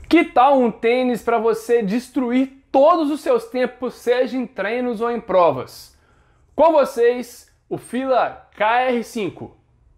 Que tal um tênis para você destruir todos os seus tempos, seja em treinos ou em provas? Com vocês, o Fila KR5.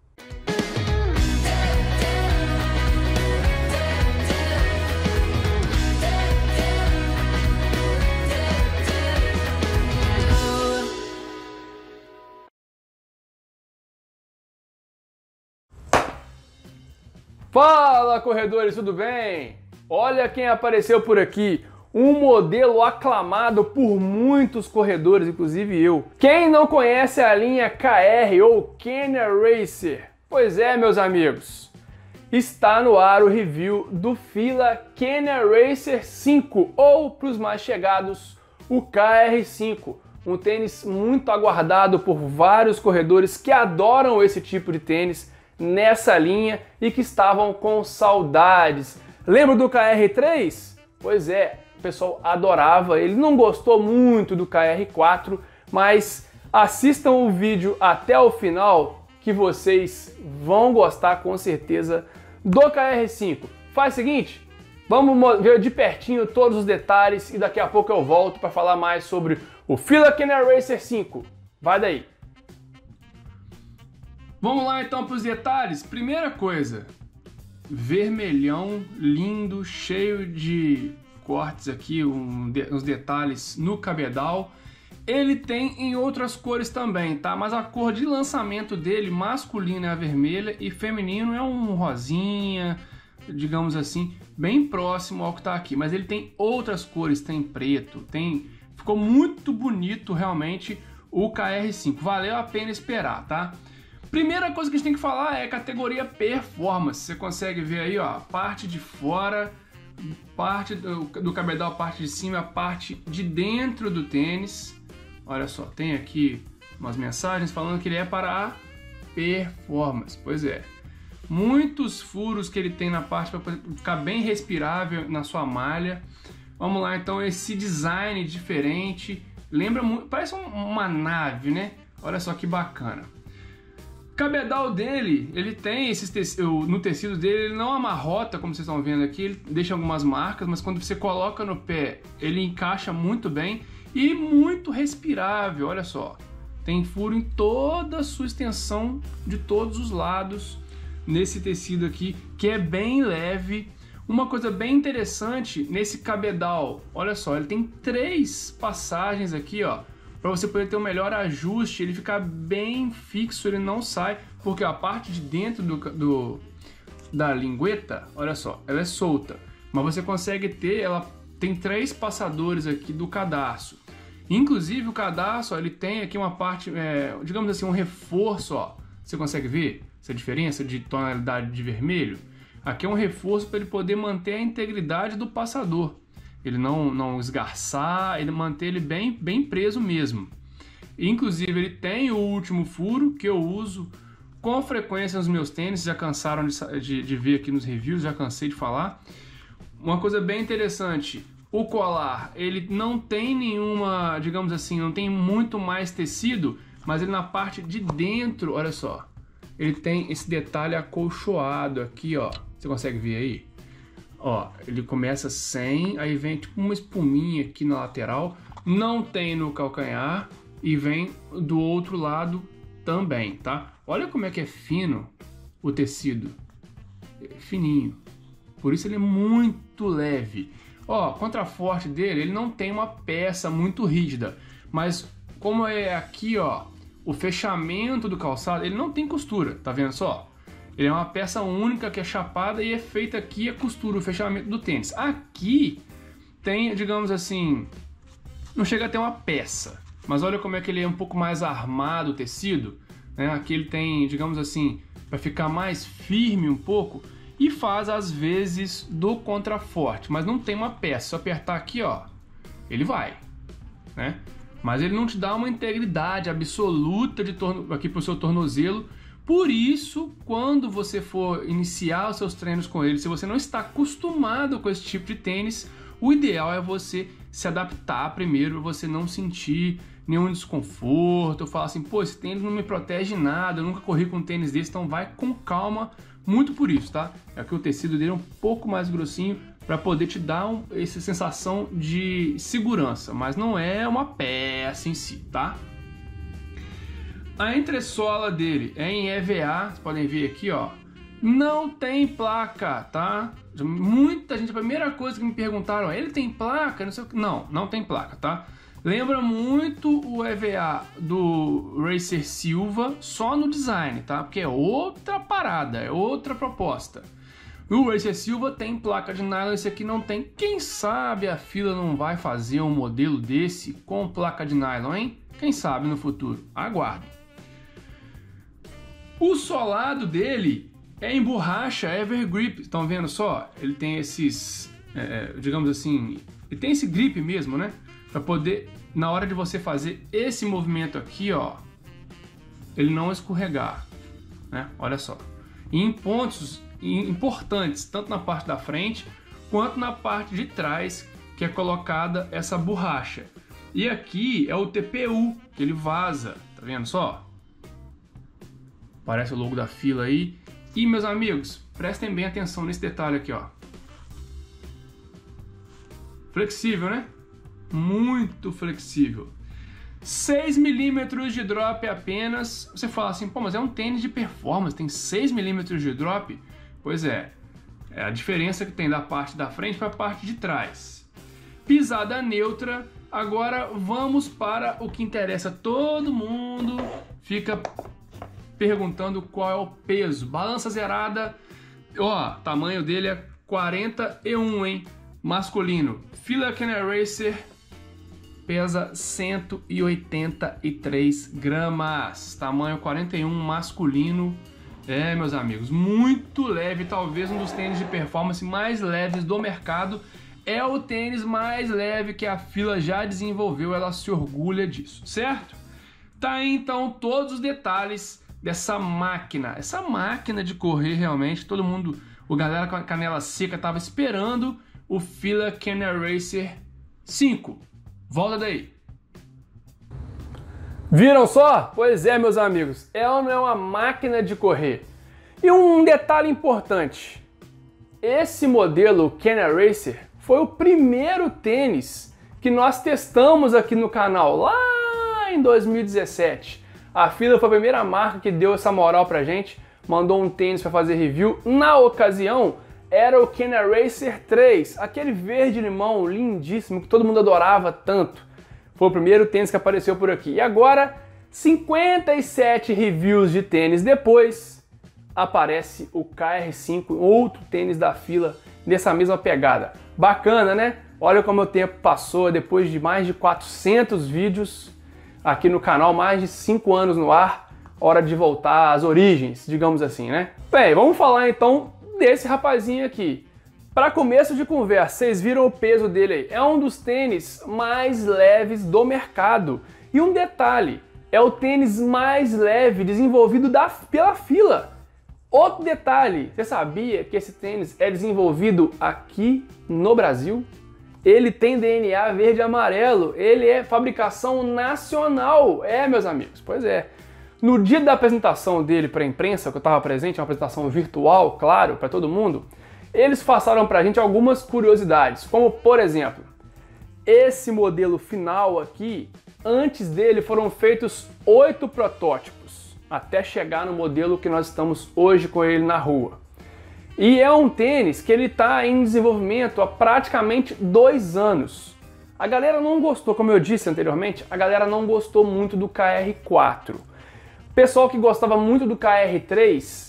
Fala, corredores, tudo bem? Olha quem apareceu por aqui, um modelo aclamado por muitos corredores, inclusive eu. Quem não conhece a linha KR ou Kenya Racer? Pois é, meus amigos, está no ar o review do Fila Kenya Racer 5, ou para os mais chegados, o KR5. Um tênis muito aguardado por vários corredores que adoram esse tipo de tênis nessa linha e que estavam com saudades. Lembra do KR3? Pois é, o pessoal adorava, ele não gostou muito do KR4, mas assistam o vídeo até o final que vocês vão gostar com certeza do KR5. Faz o seguinte, vamos ver de pertinho todos os detalhes e daqui a pouco eu volto para falar mais sobre o Fila Kenya Racer 5. Vai daí! Vamos lá então para os detalhes. Primeira coisa, vermelhão, lindo, cheio de cortes aqui, uns detalhes no cabedal. Ele tem em outras cores também, tá? Mas a cor de lançamento dele, masculino, é a vermelha e feminino é um rosinha, digamos assim, bem próximo ao que tá aqui. Mas ele tem outras cores, tem preto, ficou muito bonito realmente o KR5. Valeu a pena esperar, tá? Primeira coisa que a gente tem que falar é categoria performance. Você consegue ver aí, ó, a parte de fora, parte do cabedal, a parte de cima, a parte de dentro do tênis. Olha só, tem aqui umas mensagens falando que ele é para a performance. Pois é, muitos furos que ele tem na parte para ficar bem respirável na sua malha. Vamos lá, então, esse design diferente, lembra muito, parece uma nave, né? Olha só que bacana. Cabedal dele, ele tem no tecido dele, ele não amarrota, como vocês estão vendo aqui, ele deixa algumas marcas, mas quando você coloca no pé, ele encaixa muito bem e muito respirável, olha só. Tem furo em toda a sua extensão, de todos os lados, nesse tecido aqui, que é bem leve. Uma coisa bem interessante nesse cabedal, olha só, ele tem 3 passagens aqui, ó, para você poder ter um melhor ajuste, ele ficar bem fixo, ele não sai, porque a parte de dentro da lingueta, olha só, ela é solta, mas você consegue ter, ela tem 3 passadores aqui do cadarço. Inclusive o cadarço, ó, ele tem aqui uma parte, digamos assim, um reforço, ó, você consegue ver essa diferença de tonalidade de vermelho? Aqui é um reforço para ele poder manter a integridade do passador. Ele não esgarçar, ele manter ele bem preso mesmo. Inclusive ele tem o último furo que eu uso com frequência nos meus tênis, já cansaram de ver aqui nos reviews, já cansei de falar. Uma coisa bem interessante, o colar, ele não tem nenhuma, digamos assim, não tem muito mais tecido, mas ele na parte de dentro, olha só, ele tem esse detalhe acolchoado aqui, ó, você consegue ver aí? Ó, ele começa sem, aí vem tipo uma espuminha aqui na lateral, não tem no calcanhar e vem do outro lado também, tá? Olha como é que é fino o tecido, é fininho, por isso ele é muito leve. Ó, contraforte dele, ele não tem uma peça muito rígida, mas como é aqui, ó, o fechamento do calçado, ele não tem costura, tá vendo só? Ele é uma peça única que é chapada e é feita aqui a costura, o fechamento do tênis. Aqui tem, digamos assim, não chega a ter uma peça, mas olha como é que ele é um pouco mais armado o tecido, né? Aqui ele tem, digamos assim, para ficar mais firme um pouco e faz às vezes do contraforte, mas não tem uma peça. Se eu apertar aqui, ó, ele vai, né? Mas ele não te dá uma integridade absoluta aqui para o seu tornozelo. Por isso, quando você for iniciar os seus treinos com ele, se você não está acostumado com esse tipo de tênis, o ideal é você se adaptar primeiro, para você não sentir nenhum desconforto, ou falar assim, pô, esse tênis não me protege nada, eu nunca corri com um tênis desse, então vai com calma, muito por isso, tá? É que o tecido dele é um pouco mais grossinho, para poder te dar essa sensação de segurança, mas não é uma peça em si, tá? A entressola dele é em EVA, vocês podem ver aqui, ó. Não tem placa, tá? Muita gente, a primeira coisa que me perguntaram, ele tem placa? Não sei o que. Não, não tem placa, tá? Lembra muito o EVA do Racer Silva, só no design, tá? Porque é outra parada, é outra proposta. O Racer Silva tem placa de nylon, esse aqui não tem. Quem sabe a Fila não vai fazer um modelo desse com placa de nylon, hein? Quem sabe no futuro? Aguarde. O solado dele é em borracha Evergrip, estão vendo só? Ele tem esses, digamos assim, ele tem esse grip mesmo, né? Para poder, na hora de você fazer esse movimento aqui, ó, ele não escorregar, né? Olha só. E em pontos importantes, tanto na parte da frente quanto na parte de trás, que é colocada essa borracha. E aqui é o TPU, que ele vaza, tá vendo só? Parece o logo da Fila aí. E, meus amigos, prestem bem atenção nesse detalhe aqui, ó. Flexível, né? Muito flexível. 6 milímetros de drop apenas. Você fala assim, pô, mas é um tênis de performance, tem 6 milímetros de drop? Pois é a diferença que tem da parte da frente para a parte de trás. Pisada neutra. Agora vamos para o que interessa a todo mundo. Fica perguntando qual é o peso. Balança zerada. Ó, tamanho dele é 41, hein? Masculino. Fila Kenner Racer pesa 183 gramas. Tamanho 41, masculino. É, meus amigos, muito leve. Talvez um dos tênis de performance mais leves do mercado. É o tênis mais leve que a Fila já desenvolveu. Ela se orgulha disso, certo? Tá aí, então, todos os detalhes dessa máquina. Essa máquina de correr, realmente, todo mundo, o galera com a canela seca, tava esperando o Fila Kenner Racer 5. Volta daí. Viram só? Pois é, meus amigos, ela não é uma máquina de correr. E um detalhe importante, esse modelo Kenner Racer foi o primeiro tênis que nós testamos aqui no canal, lá em 2017. A Fila foi a primeira marca que deu essa moral pra gente, mandou um tênis para fazer review. Na ocasião, era o Kenner Racer 3, aquele verde-limão lindíssimo que todo mundo adorava tanto. Foi o primeiro tênis que apareceu por aqui. E agora, 57 reviews de tênis depois, aparece o KR5, outro tênis da Fila, nessa mesma pegada. Bacana, né? Olha como o tempo passou, depois de mais de 400 vídeos aqui no canal, mais de 5 anos no ar, hora de voltar às origens, digamos assim, né? Bem, vamos falar então desse rapazinho aqui. Para começo de conversa, vocês viram o peso dele aí. É um dos tênis mais leves do mercado. E um detalhe, é o tênis mais leve desenvolvido pela Fila. Outro detalhe, você sabia que esse tênis é desenvolvido aqui no Brasil? Ele tem DNA verde e amarelo, ele é fabricação nacional. É, meus amigos, pois é. No dia da apresentação dele para a imprensa, que eu estava presente, uma apresentação virtual, claro, para todo mundo, eles passaram pra gente algumas curiosidades, como por exemplo, esse modelo final aqui, antes dele foram feitos 8 protótipos, até chegar no modelo que nós estamos hoje com ele na rua. E é um tênis que ele está em desenvolvimento há praticamente 2 anos. A galera não gostou, como eu disse anteriormente, a galera não gostou muito do KR4. O pessoal que gostava muito do KR3,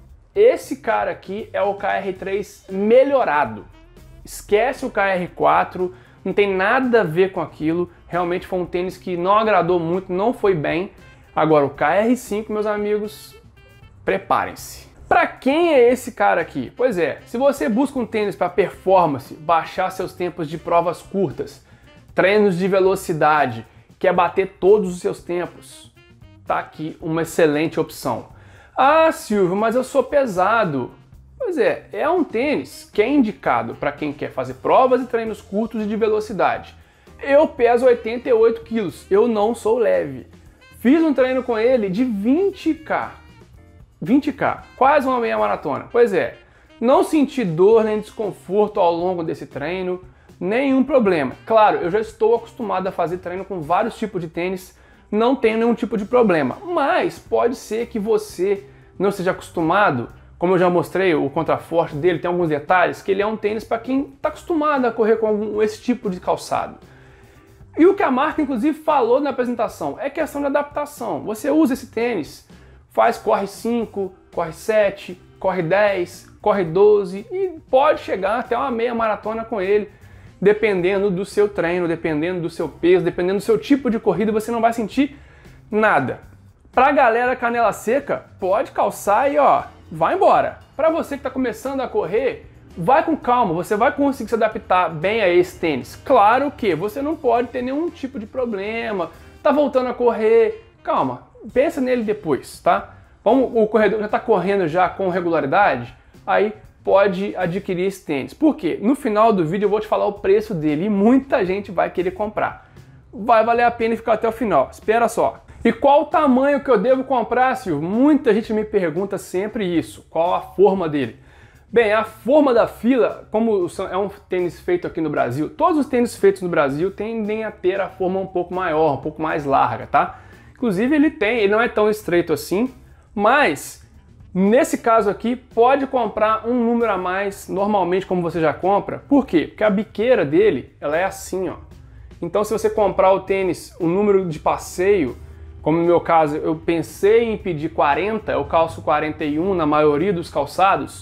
esse cara aqui é o KR3 melhorado. Esquece o KR4, não tem nada a ver com aquilo. Realmente foi um tênis que não agradou muito, não foi bem. Agora o KR5, meus amigos, preparem-se. Para quem é esse cara aqui? Pois é, se você busca um tênis para performance, baixar seus tempos de provas curtas, treinos de velocidade, quer bater todos os seus tempos, tá aqui uma excelente opção. Ah, Silvio, mas eu sou pesado. Pois é, é um tênis que é indicado para quem quer fazer provas e treinos curtos e de velocidade. Eu peso 88 quilos, eu não sou leve. Fiz um treino com ele de 20K, quase uma meia maratona. Pois é, Não senti dor nem desconforto ao longo desse treino, nenhum problema. Claro, eu já estou acostumado a fazer treino com vários tipos de tênis, não tenho nenhum tipo de problema, mas pode ser que você não esteja acostumado. Como eu já mostrei, o contraforte dele tem alguns detalhes, que ele é um tênis para quem está acostumado a correr com esse tipo de calçado. E o que a marca, inclusive, falou na apresentação é questão de adaptação. Você usa esse tênis, corre 5, corre 7, corre 10, corre 12 e pode chegar até uma meia maratona com ele, dependendo do seu treino, dependendo do seu peso, dependendo do seu tipo de corrida, você não vai sentir nada. Pra galera canela seca, pode calçar e ó, vai embora. Pra você que está começando a correr, vai com calma, você vai conseguir se adaptar bem a esse tênis. Claro que você não pode ter nenhum tipo de problema, tá voltando a correr, calma, pensa nele depois, tá? O corredor já está correndo já com regularidade, aí pode adquirir esse tênis. Por quê? No final do vídeo eu vou te falar o preço dele e muita gente vai querer comprar. Vai valer a pena ficar até o final, espera só. E qual o tamanho que eu devo comprar, Silvio? Muita gente me pergunta sempre isso, qual a forma dele? Bem, a forma da Fila, como é um tênis feito aqui no Brasil, todos os tênis feitos no Brasil tendem a ter a forma um pouco maior, um pouco mais larga, tá? Inclusive ele não é tão estreito assim, mas nesse caso aqui pode comprar um número a mais, normalmente como você já compra. Por quê? Porque a biqueira dele, ela é assim, ó. Então se você comprar o tênis, o número de passeio, como no meu caso eu pensei em pedir 40, eu calço 41 na maioria dos calçados,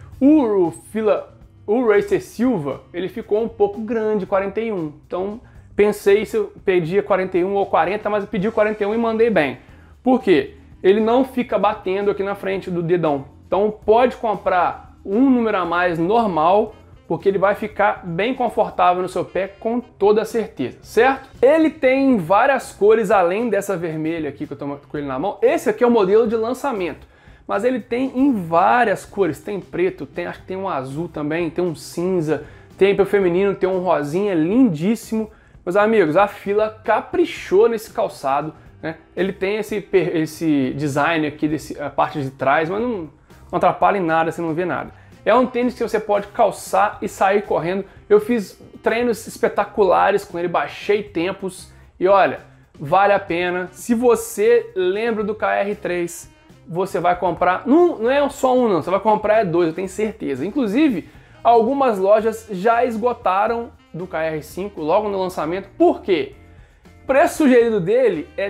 o Racer Silva, ele ficou um pouco grande, 41. Então pensei se eu pedia 41 ou 40, mas eu pedi 41 e mandei bem. Por quê? Ele não fica batendo aqui na frente do dedão. Então pode comprar um número a mais normal, porque ele vai ficar bem confortável no seu pé com toda certeza, certo? Ele tem várias cores além dessa vermelha aqui que eu tô com ele na mão. Esse aqui é o modelo de lançamento, mas ele tem em várias cores. Tem preto, acho que tem um azul também, tem um cinza, tem para o feminino, tem um rosinha lindíssimo. Meus amigos, a Fila caprichou nesse calçado, né? Ele tem esse design aqui, a parte de trás, mas não atrapalha em nada, você não vê nada. É um tênis que você pode calçar e sair correndo. Eu fiz treinos espetaculares com ele, baixei tempos e olha, vale a pena. Se você lembra do KR3, você vai comprar, não é só um não, você vai comprar dois, eu tenho certeza. Inclusive, algumas lojas já esgotaram do KR5 logo no lançamento. Por quê? O preço sugerido dele é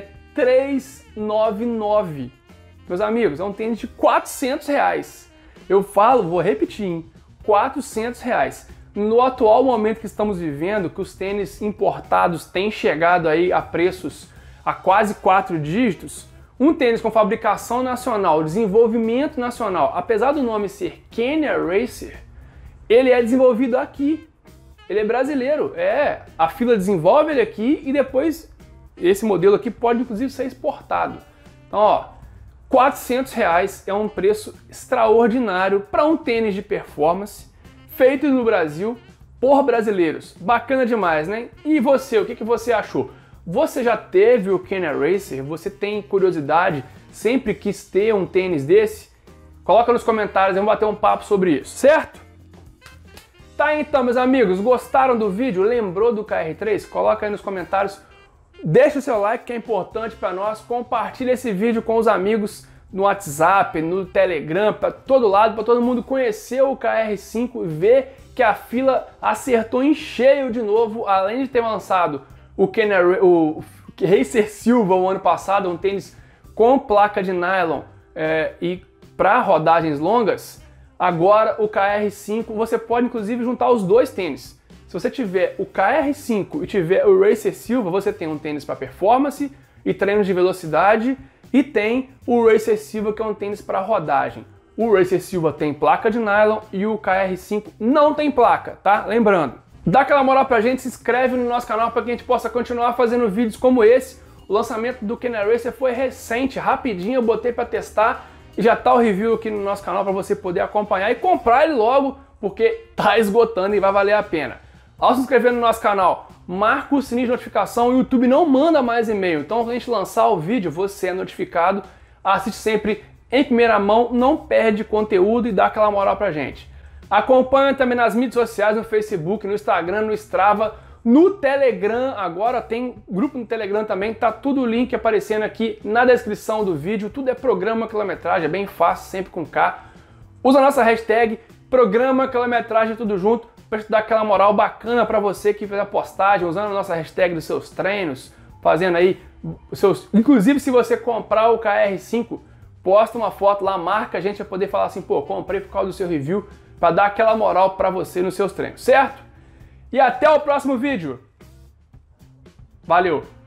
R$399. Meus amigos, é um tênis de R$400. Eu vou repetir, hein? R$400. No atual momento que estamos vivendo, que os tênis importados têm chegado aí a preços a quase 4 dígitos, um tênis com fabricação nacional, desenvolvimento nacional, apesar do nome ser Kenya Racer, ele é desenvolvido aqui. Ele é brasileiro. A Fila desenvolve ele aqui e depois esse modelo aqui pode inclusive ser exportado. Então, ó, R$400 é um preço extraordinário para um tênis de performance feito no Brasil por brasileiros. Bacana demais, né? E você, o que você achou? Você já teve o Kenya Racer? Você tem curiosidade? Sempre quis ter um tênis desse? Coloca nos comentários, vamos bater um papo sobre isso, certo? Tá então, meus amigos, gostaram do vídeo? Lembrou do KR3? Coloca aí nos comentários. Deixa o seu like que é importante para nós, compartilha esse vídeo com os amigos no WhatsApp, no Telegram, para todo lado, para todo mundo conhecer o KR5 e ver que a Fila acertou em cheio de novo, além de ter lançado o Racer Silva o ano passado, um tênis com placa de nylon e para rodagens longas, agora o KR5 você pode inclusive juntar os dois tênis. Se você tiver o KR5 e tiver o Racer Silva, você tem um tênis para performance e treinos de velocidade e tem o Racer Silva que é um tênis para rodagem. O Racer Silva tem placa de nylon e o KR5 não tem placa, tá? Lembrando. Dá aquela moral pra gente, se inscreve no nosso canal para que a gente possa continuar fazendo vídeos como esse. O lançamento do Kenya Racer foi recente, rapidinho eu botei para testar e já tá o review aqui no nosso canal para você poder acompanhar e comprar ele logo, porque tá esgotando e vai valer a pena. Ao se inscrever no nosso canal, marca o sininho de notificação, o YouTube não manda mais e-mail, então quando a gente lançar o vídeo, você é notificado, assiste sempre em primeira mão, não perde conteúdo e dá aquela moral pra gente. Acompanha também nas mídias sociais, no Facebook, no Instagram, no Strava, no Telegram. Agora tem grupo no Telegram também, tá tudo o link aparecendo aqui na descrição do vídeo. Tudo é Programa Quilometragem, é bem fácil, sempre com K. Usa a nossa hashtag Programa Quilometragem, tudo junto, para te dar aquela moral bacana para você que fez a postagem, usando a nossa hashtag dos seus treinos, fazendo aí os seus... Inclusive, se você comprar o KR5, posta uma foto lá, marca a gente para poder falar assim, pô, comprei por causa do seu review, para dar aquela moral para você nos seus treinos, certo? E até o próximo vídeo. Valeu!